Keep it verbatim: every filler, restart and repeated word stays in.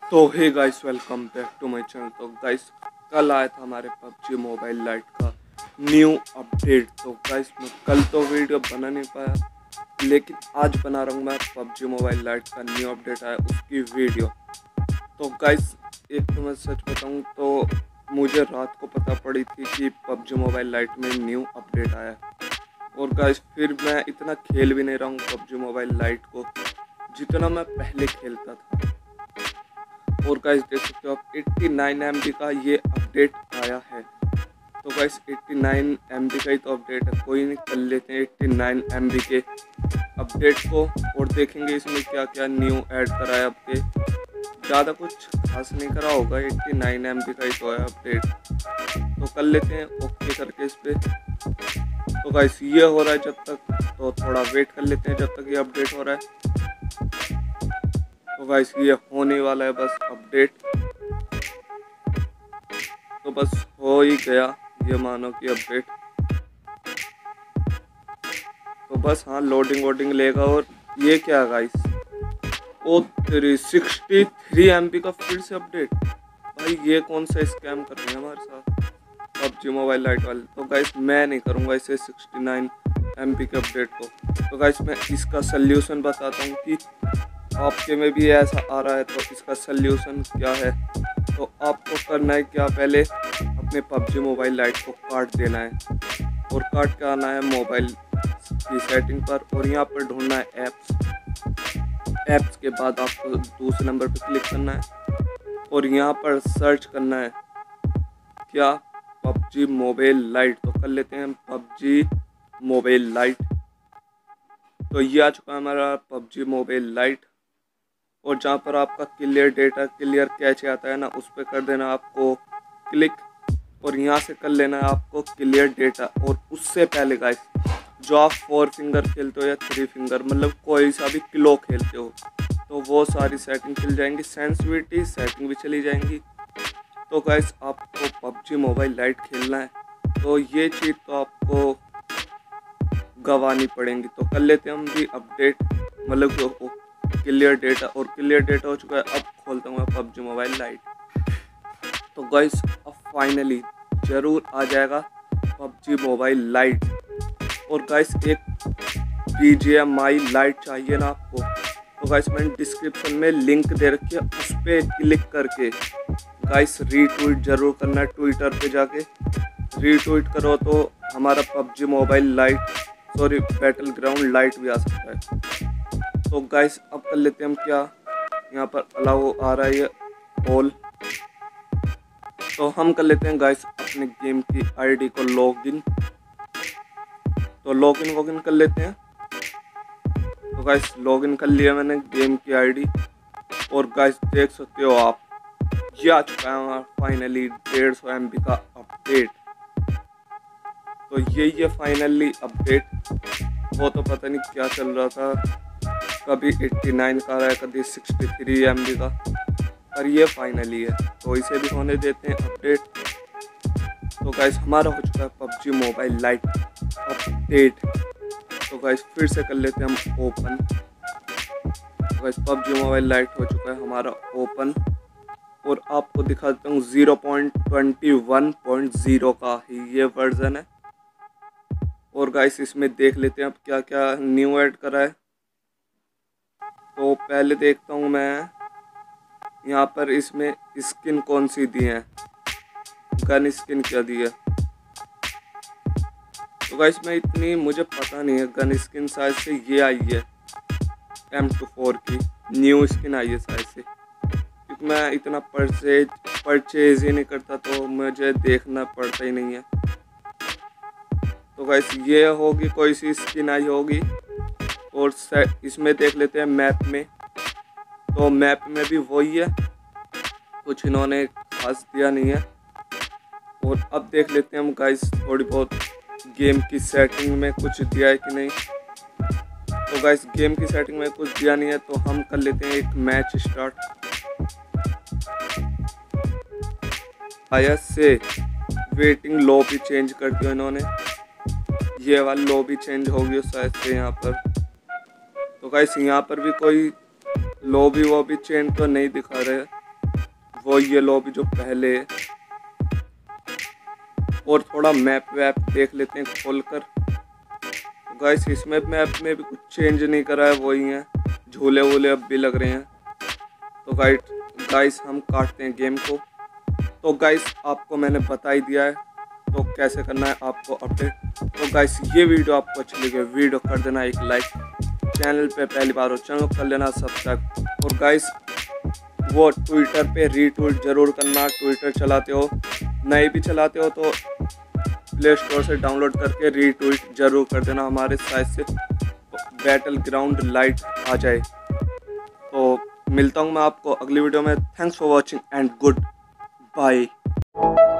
तो hey guys, welcome back to my channel. तो guys, कल आया था हमारे पबजी मोबाइल लाइट का न्यू अपडेट। तो गाइस, मैं कल तो वीडियो बना नहीं पाया, लेकिन आज बना रहा हूँ मैं पबजी मोबाइल लाइट का न्यू अपडेट आया उसकी वीडियो। तो गाइस, एक तो मैं सच बताऊँ तो मुझे रात को पता पड़ी थी कि पबजी मोबाइल लाइट में न्यू अपडेट आया है। और गाइस, फिर मैं इतना खेल भी नहीं रहा हूँ पबजी मोबाइल लाइट को जितना मैं पहले खेलता था। और गाइस, देख सकते हो आप नवासी एम बी का ये अपडेट आया है। तो गाइस, नवासी एम बी का ही तो अपडेट है, कोई नहीं, कर लेते हैं नवासी एम बी के अपडेट को और देखेंगे इसमें क्या क्या न्यू ऐड करा है। अपके ज़्यादा कुछ खास नहीं करा होगा, नवासी एम बी का ही तो है अपडेट। तो कर लेते हैं ओके करके इस पर। तो गाइस, ये हो रहा है जब तक, तो थोड़ा वेट कर लेते हैं जब तक ये अपडेट हो रहा है। तो गाइस, ये होने वाला है बस अपडेट, तो बस हो ही गया ये मानो कि अपडेट। तो बस हाँ, लोडिंग वोडिंग लेगा। और ये क्या है गाइस, ओ तेरी सिक्सटी थ्री एम बी का फिर से अपडेट। भाई, ये कौन सा स्कैम कर रहे हैं हमारे साथ पबजी मोबाइल लाइट वाले। तो गाइस, मैं नहीं करूँगा इसे सिक्सटी नाइन एम बी के अपडेट को। तो गाइस, मैं इसका सल्यूशन बताता हूँ कि आपके में भी ऐसा आ रहा है तो इसका सल्यूशन क्या है। तो आपको करना है क्या, पहले अपने पबजी मोबाइल लाइट को काट देना है और काट के आना है मोबाइल की सेटिंग पर, और यहाँ पर ढूंढना है ऐप्स। ऐप्स के बाद आपको दूसरे नंबर पर क्लिक करना है और यहाँ पर सर्च करना है क्या, पबजी मोबाइल लाइट। तो कर लेते हैं पबजी मोबाइल लाइट। तो ये आ चुका है हमारा पबजी मोबाइल लाइट। और जहाँ पर आपका क्लियर डेटा क्लियर कैचे आता है ना, उस पर कर देना आपको क्लिक, और यहाँ से कर लेना है आपको क्लियर डेटा। और उससे पहले गाइस, जो आप फोर फिंगर खेलते हो या थ्री फिंगर, मतलब कोई सा भी क्लो खेलते हो, तो वो सारी सेटिंग चल जाएंगी, सेंसिटिविटी सेटिंग भी चली जाएंगी। तो गाइस, आपको पबजी मोबाइल लाइट खेलना है तो ये चीज़ तो आपको गंवानी पड़ेंगी। तो कर लेते हैं हम भी अपडेट, मतलब जो क्लियर डेटा, और क्लियर डेटा हो चुका है। अब खोलता हूँ मैं पबजी मोबाइल लाइट। तो गाइस, अब फाइनली ज़रूर आ जाएगा पबजी मोबाइल लाइट। और गाइस, एक B G M I lite चाहिए ना आपको, तो गाइस मैंने डिस्क्रिप्शन में लिंक दे रखी है, उस पर क्लिक करके गाइस रीट्वीट जरूर करना है। ट्विटर पे जाके रीट्वीट करो तो हमारा PUBG Mobile Lite, sorry Battle Ground Lite भी आ सकता है। तो गाइस, अब कर लेते हैं हम क्या, यहाँ पर अलाउ आ रहा है ये ऑल। तो हम कर लेते हैं गाइस अपने गेम की आईडी को लॉगिन। तो लॉगिन वॉगिन कर लेते हैं। तो गाइस, लॉगिन कर लिया मैंने गेम की आईडी। और गाइस, देख सकते हो आप, ये आ चुका है हमारा फाइनली डेढ़ सौ एम बी का अपडेट। तो ये ये फाइनली अपडेट, वो तो पता नहीं क्या चल रहा था, कभी नवासी का रहा है, कभी सिक्सटी थ्री एम बी का, पर ये फाइनली है। तो इसे भी होने देते हैं अपडेट। तो गाइस, हमारा हो चुका है पबजी मोबाइल लाइट अपडेट। तो गाइस, फिर से कर लेते हैं हम ओपन। तो गाइस, पबजी मोबाइल लाइट हो चुका है हमारा ओपन, और आपको दिखा देता हूँ zero point twenty one point zero का ही ये वर्जन है। और गाइस, इसमें देख लेते हैं अब क्या क्या न्यू ऐड करा है। तो पहले देखता हूँ मैं यहाँ पर इसमें स्किन कौन सी दी है, गन स्किन क्या दी है। तो गाइस, मैं इतनी मुझे पता नहीं है, गन स्किन शायद से ये आई है एम टू फोर की न्यू स्किन आई है शायद से, क्योंकि मैं इतना परचेज परचेज ही नहीं करता, तो मुझे देखना पड़ता ही नहीं है। तो गाइस, ये होगी कोई सी स्किन आई होगी। और इसमें देख लेते हैं मैप में। तो मैप में भी वही है, कुछ इन्होंने खास दिया नहीं है। और अब देख लेते हैं हम गाइस थोड़ी बहुत गेम की सेटिंग में कुछ दिया है कि नहीं। तो गाइस, गेम की सेटिंग में कुछ दिया नहीं है, तो हम कर लेते हैं एक मैच स्टार्ट। आया से वेटिंग लॉबी चेंज कर दिया इन्होंने, ये वाली लॉबी चेंज हो गई शायद से यहाँ पर। तो गाइस, यहाँ पर भी कोई लॉबी वॉबी चेंज तो नहीं दिखा रहे, वो ये लॉबी जो पहले, और थोड़ा मैप वैप देख लेते हैं खोल कर। तो गाइस इसमें मैप में भी कुछ चेंज नहीं करा है, वही है, झूले वूले अब भी लग रहे हैं। तो गाइस गाइस हम काटते हैं गेम को। तो गाइस आपको मैंने बता ही दिया है तो कैसे करना है आपको अपडेट। तो गाइस ये वीडियो आपको अच्छी लगी, वीडियो कर देना एक लाइक, चैनल पे पहली बार हो चैनल कर लेना सब्सक्राइब, और गाइस वो ट्विटर पे रीट्वीट जरूर करना। ट्विटर चलाते हो, नहीं भी चलाते हो तो प्ले स्टोर से डाउनलोड करके रीट्वीट जरूर कर देना, हमारे साइट से बैटल ग्राउंड लाइट आ जाए। तो मिलता हूँ मैं आपको अगली वीडियो में। Thanks for watching and good bye.